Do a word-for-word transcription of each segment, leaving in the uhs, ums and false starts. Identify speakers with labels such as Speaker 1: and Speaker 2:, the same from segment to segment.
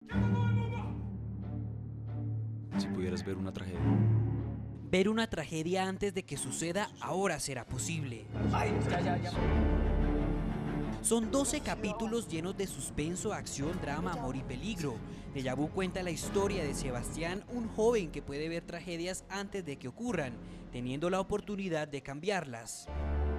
Speaker 1: Si pudieras ver una tragedia.
Speaker 2: Ver una tragedia antes de que suceda ahora será posible.
Speaker 3: Ya, ya, ya.
Speaker 2: Son doce capítulos llenos de suspenso, acción, drama, amor y peligro. Déjà Vu cuenta la historia de Sebastián, un joven que puede ver tragedias antes de que ocurran, teniendo la oportunidad de cambiarlas.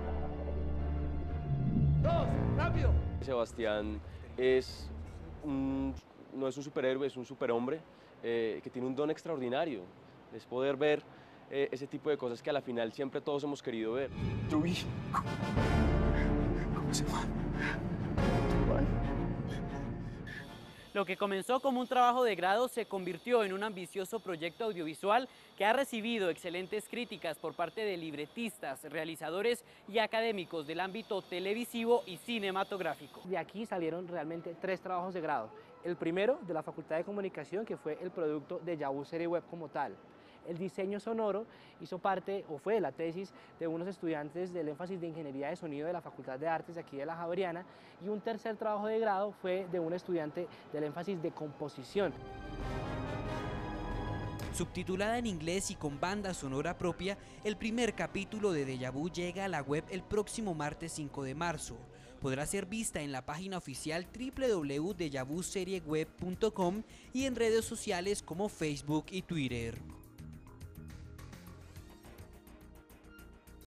Speaker 3: Dos, rápido.
Speaker 4: Sebastián es un, no es un superhéroe, es un superhombre eh, que tiene un don extraordinario. Es poder ver eh, ese tipo de cosas que a la final siempre todos hemos querido ver.
Speaker 1: Yo vi cómo se va.
Speaker 5: Lo que comenzó como un trabajo de grado se convirtió en un ambicioso proyecto audiovisual que ha recibido excelentes críticas por parte de libretistas, realizadores y académicos del ámbito televisivo y cinematográfico.
Speaker 6: De aquí salieron realmente tres trabajos de grado. El primero, de la Facultad de Comunicación, que fue el producto de Déjà Vu Serie Web como tal. El diseño sonoro hizo parte, o fue la tesis de unos estudiantes del énfasis de Ingeniería de Sonido de la Facultad de Artes de aquí de la Javeriana, y un tercer trabajo de grado fue de un estudiante del énfasis de Composición.
Speaker 2: Subtitulada en inglés y con banda sonora propia, el primer capítulo de Déjà Vu llega a la web el próximo martes cinco de marzo. Podrá ser vista en la página oficial w w w punto deja vu serie web punto com y en redes sociales como Facebook y Twitter.